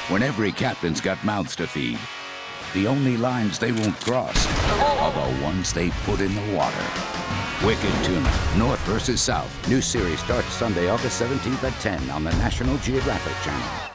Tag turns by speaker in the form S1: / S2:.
S1: when every captain's got mouths to feed. The only lines they won't cross are the ones they put in the water. Wicked Tuna, North versus South. New series starts Sunday, August 17th at 10 on the National Geographic Channel.